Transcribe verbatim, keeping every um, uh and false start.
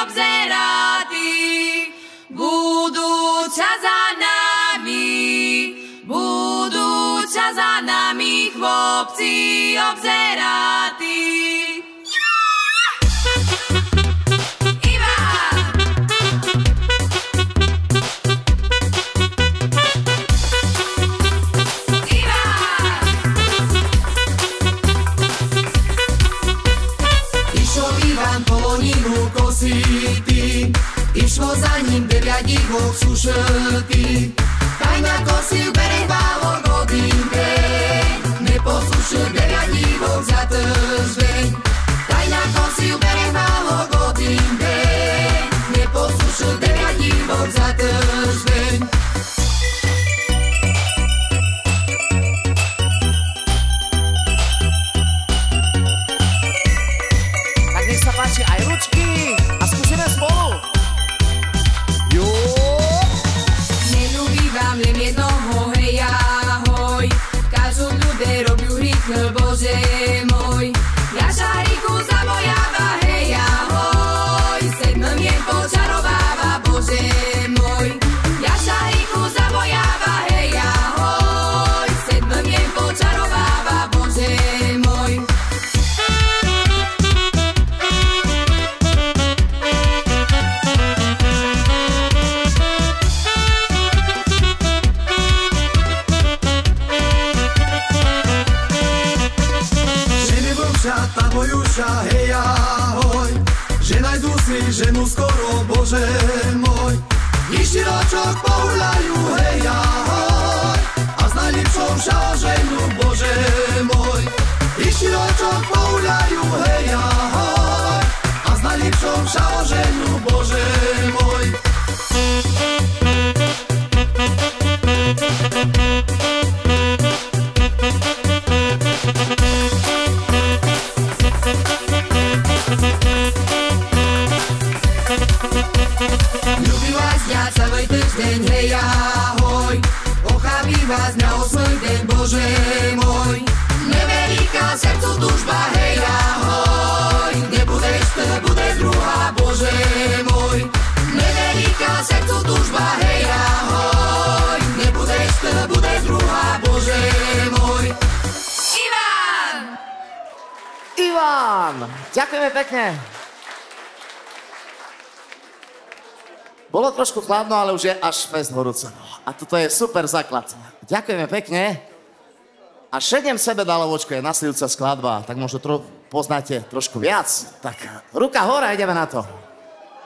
obzerati, budú ťa za nami, budú ťa za nami chlopci obzerati. Išlo za ním deviat divok sušetý, taj na kosil bereh bálok hodín deň. Neposušil deviat divok za týždeň, taj na kosil bereh bálok hodín deň. Neposušil deviat divok za týždeň. Tak nech sa páči aj ručky a skúsime spolu. Neľúbim len jednoho, hej ahoj, každú ľudia robiu hrych, Bože môj. Ja šariku zabojáva, hej ahoj, sedm mien počarováva, Bože môj. Ja šariku zabojáva, hej ahoj, sedm mien počarováva, Bože môj. Tá bojuša, hej ahoj, že najdu si ženu skoro, Bože môj. Išti ročok pohľajú, hej ahoj, a s najlepšou šal ženu, Bože môj. Išti ročok pohľajú, hej ahoj, a s najlepšou šal ženu, Bože môj. Ľubí vás dňa celý týždeň, hej ahoj, ochábi vás na osmý deň, Bože môj. Neveríka srdcu túžba, hej ahoj, nebudeš ty, bude druhá, Bože môj. Neveríka srdcu túžba, hej ahoj, nebudeš ty, bude druhá, Bože môj. Ivan! Ivan! Ďakujeme pekne. Bolo trošku chladno, ale už je až fest horúco. A toto je super základ. Ďakujeme pekne. A šednem sebe dalovočko je nasledujúca skladba, tak možno tro, poznáte trošku viac. Tak ruka hore, ideme na to.